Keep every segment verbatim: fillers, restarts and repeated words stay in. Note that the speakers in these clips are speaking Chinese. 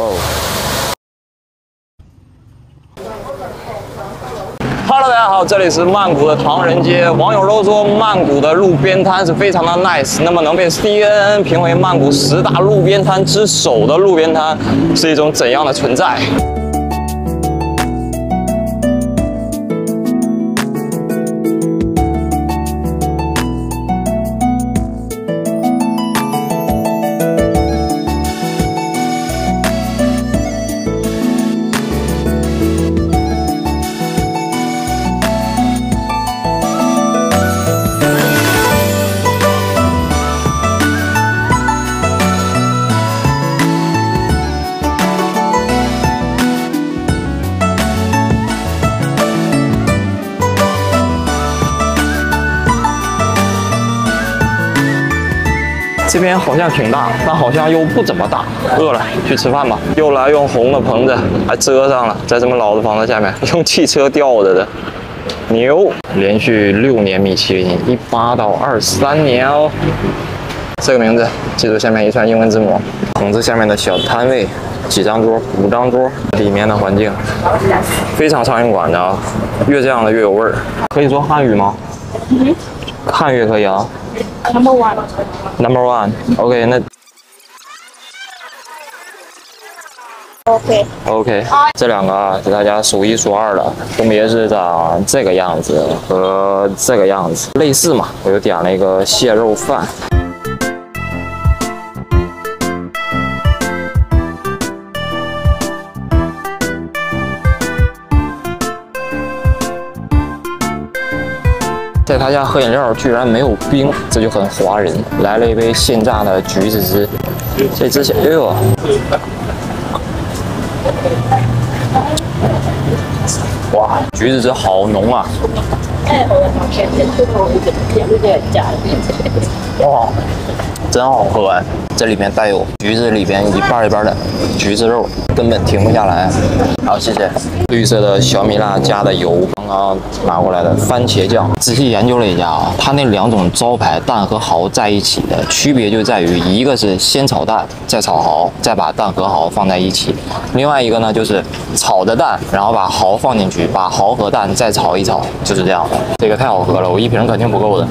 哦。Hello， 大家好，这里是曼谷的唐人街。网友都说曼谷的路边摊是非常的 nice， 那么能被 C N N 评为曼谷十大路边摊之首的路边摊是一种怎样的存在？ 这边好像挺大，但好像又不怎么大。饿了，去吃饭吧。又来用红的棚子，还遮上了，在这么老的房子下面，用汽车吊着的。牛，连续六年米其林，一八到二三年哦。这个名字，记住下面一串英文字母。棚子下面的小摊位，几张桌，五张桌。里面的环境非常苍蝇馆的啊，越这样的越有味儿。可以说汉语吗？嗯，汉语也可以啊。 Number one. Number one. OK， 那 OK OK， 这两个啊是大家数一数二的，分别是长这个样子和这个样子，类似嘛。我就点了一个蟹肉饭。 在他家喝饮料居然没有冰，这就很华人。来了一杯现榨的橘子汁，这之前，哎呦，哇，橘子汁好浓啊！哇，真好喝哎！这里面带有橘子里边一半一半的橘子肉，根本停不下来。好，谢谢。绿色的小米辣加的油，刚刚拿过来的番茄酱。仔细研究了一下啊，它那两种招牌蛋和蚝在一起的区别就在于，一个是先炒蛋，再炒蚝，再把蛋和蚝放在一起；另外一个呢就是炒的蛋，然后把蚝放进去，把蚝和蛋再炒一炒，就是这样的。这个太好喝了，我一瓶肯定不够的。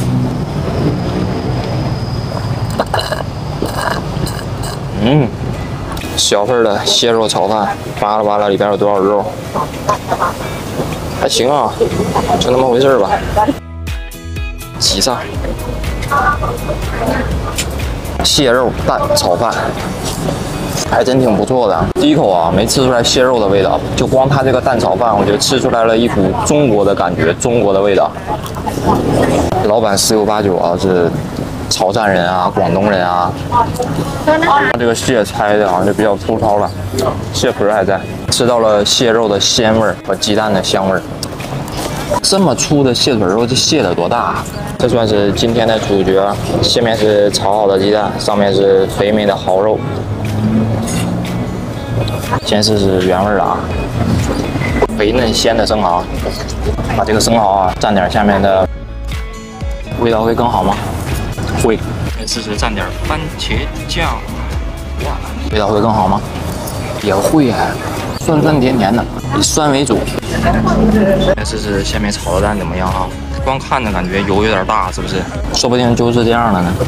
嗯，小份的蟹肉炒饭，扒拉扒拉里边有多少肉？还行啊，就那么回事吧。挤上蟹肉蛋炒饭，还真挺不错的。第一口啊，没吃出来蟹肉的味道，就光它这个蛋炒饭，我觉得吃出来了一股中国的感觉，中国的味道。老板十有八九啊是。 潮汕人啊，广东人啊，这个蟹拆的好像就比较粗糙了，蟹壳还在，吃到了蟹肉的鲜味儿和鸡蛋的香味儿。这么粗的蟹腿肉，这蟹得多大啊？这算是今天的主角，下面是炒好的鸡蛋，上面是肥美的蚝肉。先试试原味的啊，肥嫩鲜的生蚝，把这个生蚝啊蘸点下面的，味道会更好吗？ 会，再试试蘸点番茄酱，哇，味道会更好吗？也会哎，酸酸甜甜的，以酸为主。再试试下面炒的蛋怎么样啊？光看着感觉油有点大，是不是？说不定就是这样的呢。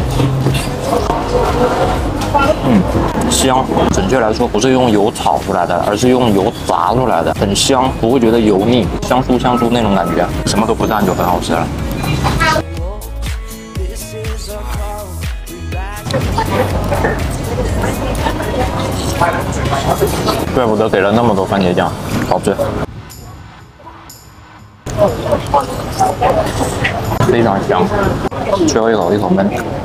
嗯，香。准确来说，不是用油炒出来的，而是用油炸出来的，很香，不会觉得油腻，香酥香酥那种感觉，什么都不蘸就很好吃了。 怪不得给了那么多番茄酱，好吃，非常香。最后一口，一口闷。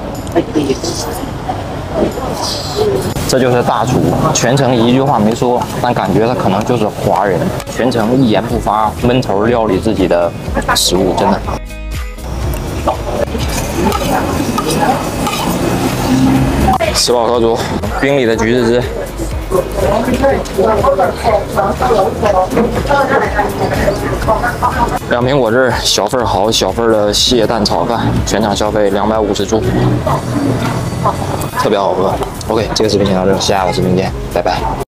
这就是大厨，全程一句话没说，但感觉他可能就是华人，全程一言不发，闷头料理自己的食物，真的。吃饱喝足，冰里的橘子汁。两瓶果汁，小份蚝，小份的蟹蛋炒饭，全场消费两百五十铢。 特别好喝。OK，这个视频先到这，下个视频见，拜拜。